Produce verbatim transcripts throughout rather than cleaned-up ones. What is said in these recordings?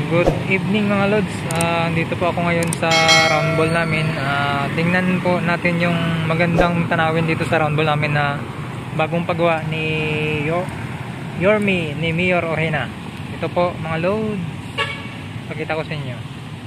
Good evening mga lods. Uh, dito po ako ngayon sa round ball namin. Uh, tingnan po natin yung magandang tanawin dito sa round ball namin na bagong paggawa ni Yo Yormi ni Mayor Ojena. Ito po mga lods. Pakita ko sa inyo.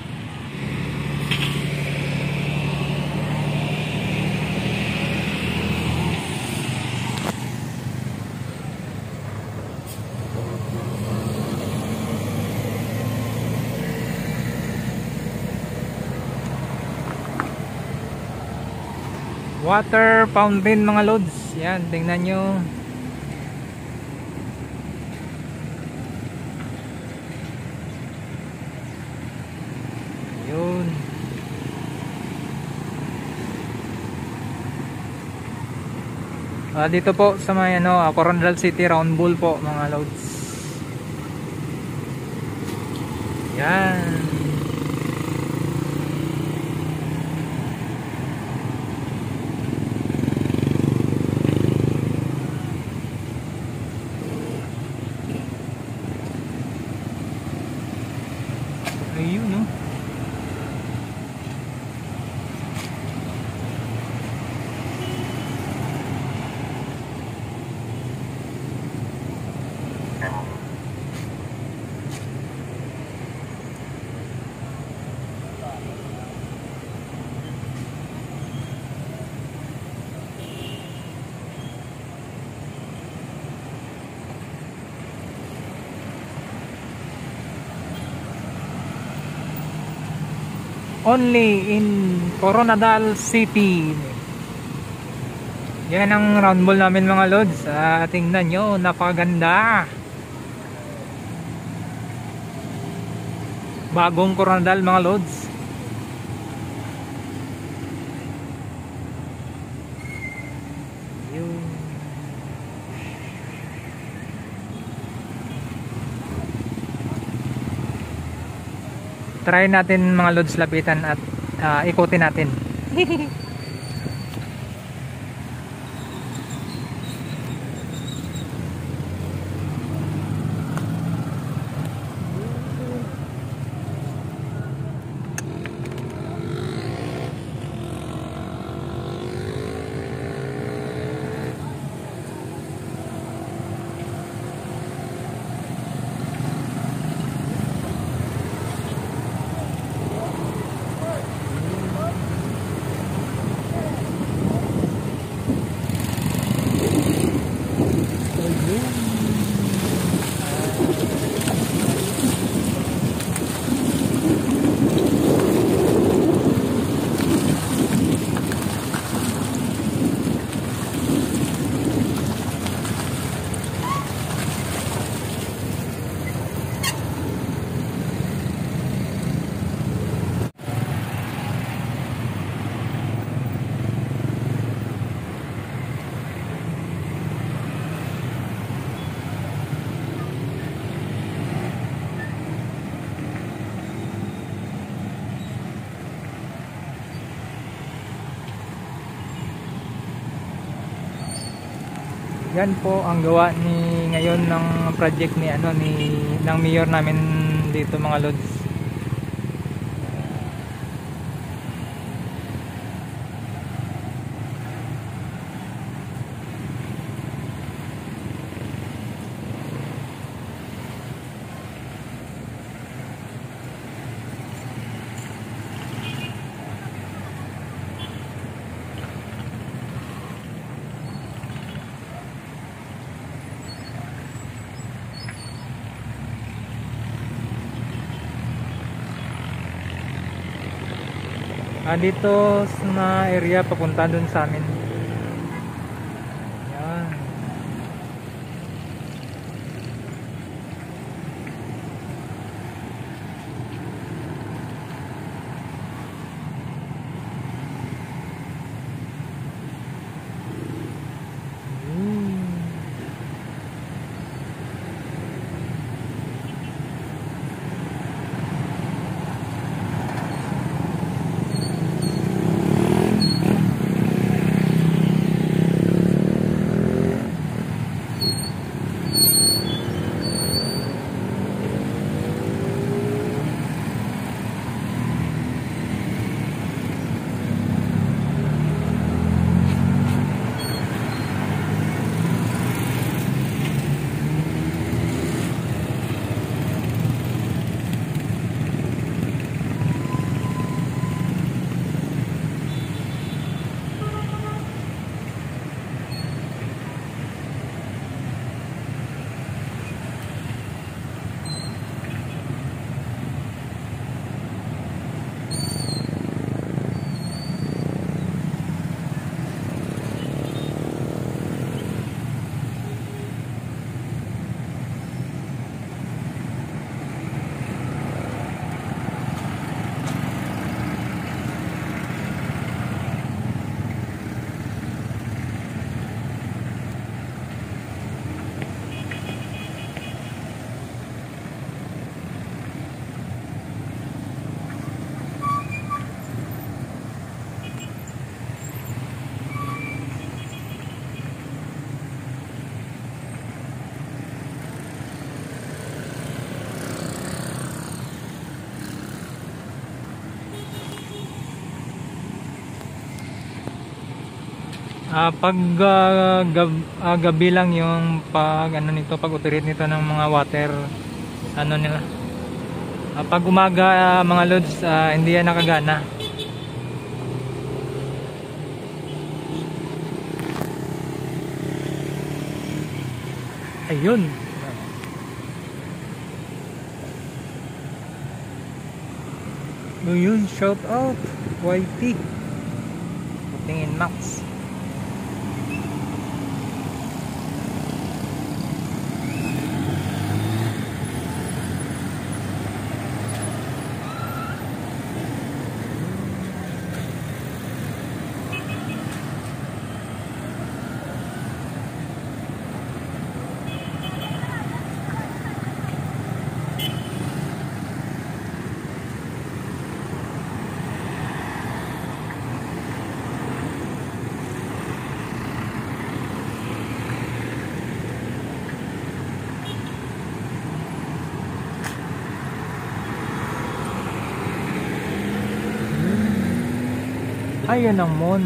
Water fountain mga lods. Yan, tingnan nyo. Yun. Uh, dito po sa may ano, uh, Coronadal City Round Ball po mga lods. Yan. Ayun, no? Only in Coronadal City. Yan ang round ball namin mga lods. Ah, tingnan nyo, napakaganda. Bagong Coronadal mga lods. Yun. Try natin mga lods lapitan at uh, ikutin natin. Yan po ang gawa ni ngayon ng project ni ano ni ng mayor namin dito mga lods. Ah, dito na area papunta dun sa amin. Yan. Ah, pag ah, gab, ah, gabi lang yung pag ano nito, pag operate nito ng mga water ano nila. Ah, pag umaga ah, mga lods, ah, hindi yan nakagana. Ayun. Ayun, shout out Y T. Tingin Max. Ayan ang mon.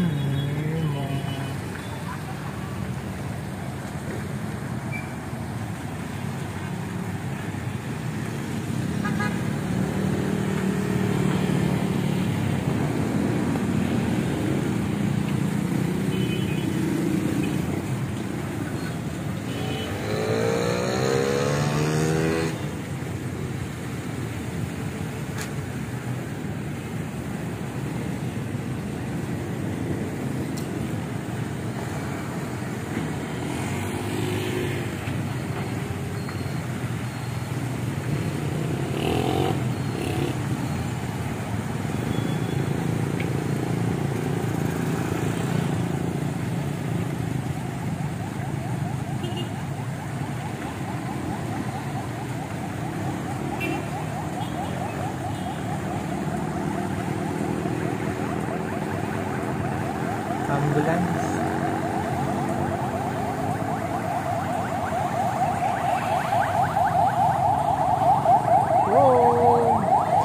Ambulance. Whoa.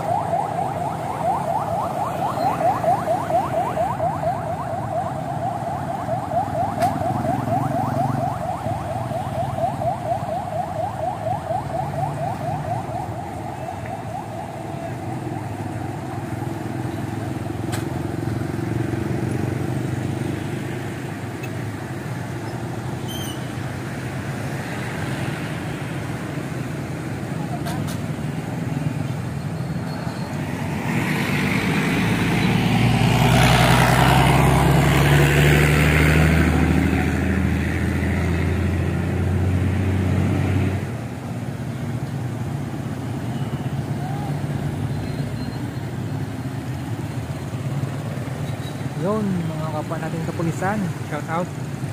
Yun, mga kapwa natin kapulisan, shout out.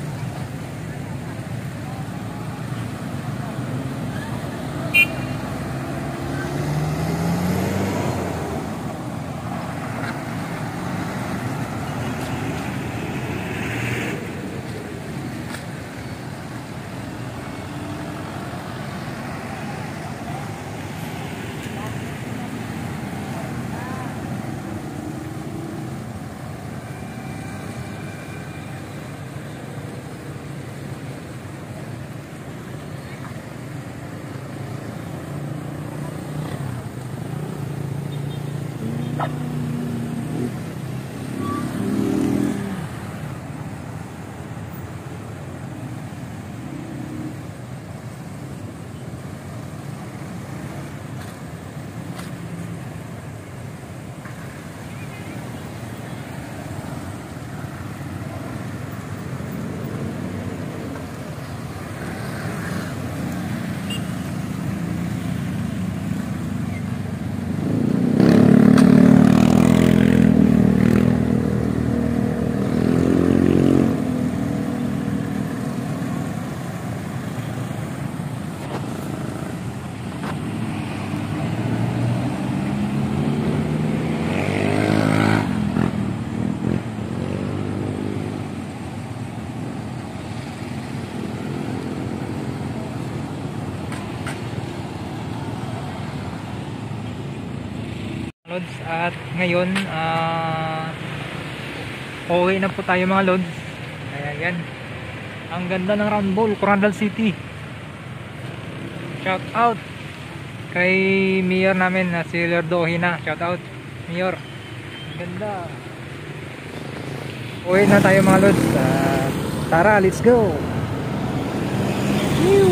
Lods, at ngayon uh, uuwi na po tayo mga lods. Ayan, Ayan. Ang ganda ng round ball, Corandal City. Shout out kay Mayor namin na si Lerdo Ohina. Shout out Mayor. Ang ganda. Uwi na tayo mga lods. Uh, tara, let's go. Woo!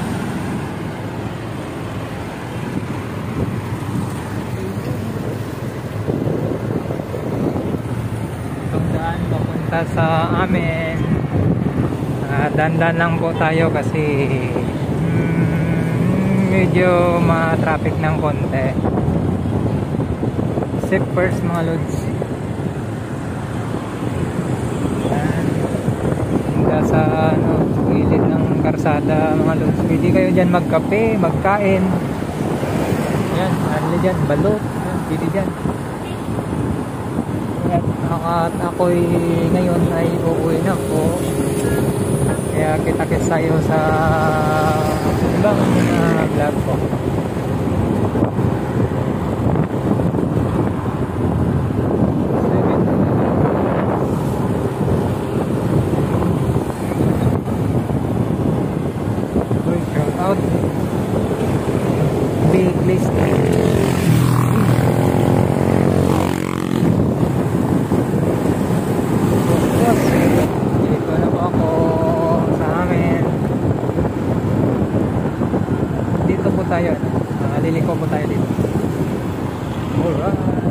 Itong daan papunta sa amin. Uh, dandan lang po tayo kasi mm, medyo ma-traffic ng konti. Safe first mga lods. Yan. Hangga sa ano, gilid ng karsada mga lods. Pwede kayo dyan magkape, magkain. Yan, ano dyan, balot. Yan, pwede dyan. At ako'y ngayon ay uuwi na po. Kaya kita-kits tayo sa ibang uh, vlog ko. Shout out big list. Dito na po ako sa amin. Dito po tayo. Uh, liliko po tayo dito. Alright.